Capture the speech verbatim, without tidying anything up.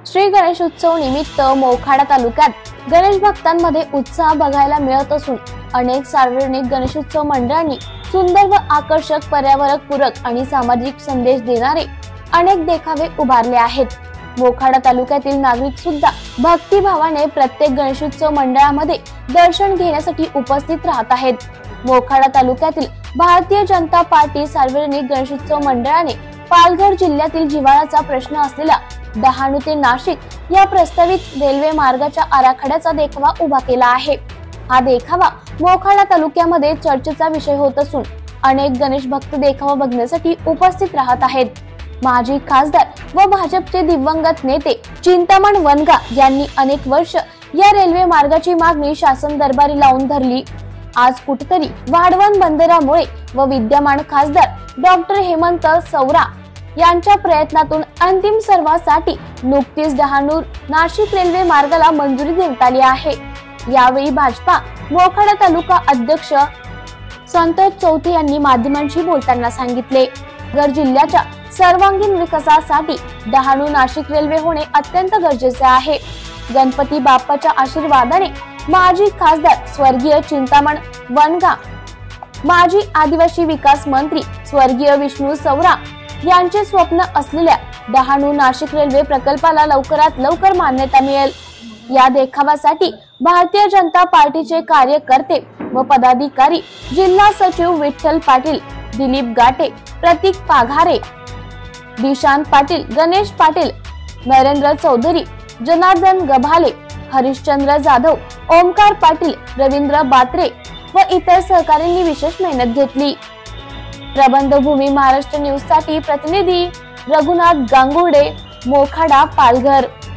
श्री गणेशोत्सव निमित्त मोखाडा तालुक्यात गणेश भक्तांमध्ये उत्साह बघायला मिळत असून अनेक सार्वजनिक गणेशोत्सव मंडळांनी सुंदर व आकर्षक, पर्यावरणपूरक आणि सामाजिक संदेश देणारे अनेक देखावे उभारले आहेत। मोखाडा तालुक्यातील नागरिक सुद्धा भक्तिभावाने प्रत्येक गणेशोत्सव मंडळामध्ये दर्शन घेण्यासाठी उपस्थित राहत आहेत। मोखाडा तालुक्यातील भारतीय जनता पार्टी सार्वजनिक गणेशोत्सव मंडळाने पालघर जिल्ह्यातील जिव्हाळ्याचा प्रश्न असलेला डहाणू ते नाशिक या प्रस्तावित रेल्वे मार्गाच्या आराखड्याचा देखावा उभा केला आहे। हा देखावा मोखाडा तालुक्यामध्ये चर्चेचा विषय होत असून अनेक गणेश भक्त देखावा बघण्यासाठी उपस्थित राहत आहेत। माजी खासदार व भाजपचे दिवंगत नेते चिंतामण वनगा यांनी अनेक वर्ष या रेल्वे मार्गाची मागणी शासन दरबारी लावून धरली। आज कुठेतरी वाढवण बंदरामुळे व विद्यमान खासदार डॉक्टर हेमंत सवरा यांच्या प्रयत्नातून अंतिम सर्वासाठी नुकतीच डहाणू नाशिक रेल्वे मार्गाला मंजुरी देण्यात आली आहे। यावेळी भाजपा मोखाडा तालुका अध्यक्ष संतोष चौथे यांनी माध्यमांशी बोलताना सांगितले, पालघर जिल्ह्याच्या सर्वांगीण विकासासाठी डहाणू नाशिक रेल्वे होणे अत्यंत गरजेचे आहे। गणपती बाप्पाच्या आशीर्वादाने माजी खासदार स्वर्गीय चिंतामण वनगा, माजी आदिवासी विकास मंत्री स्वर्गीय विष्णू सवरा यांचे स्वप्न असलेल्या डहाणू नाशिक रेल्वे प्रकल्पाला लवकरात लवकर मान्यता मिळेल। या देखाव्यासाठी भारतीय जनता पार्टीचे कार्यकर्ते व पदाधिकारी, जिल्हा सचिव विठ्ठल पाटील, दिलीप गाटे, प्रतीक पाघारे, दिशांत पाटील, गणेश पाटील, नरेंद्र चौधरी, जनार्दन गभाले, हरिश्चंद्र जाधव, ओमकार पाटील, रवींद्र बात्रे व इतर सहकाऱ्यांनी विशेष मेहनत घेतली। प्रबंधभूमी महाराष्ट्र न्यूज साठी प्रतिनिधी रघुनाथ गांगुर्डे, मोखाडा, पालघर।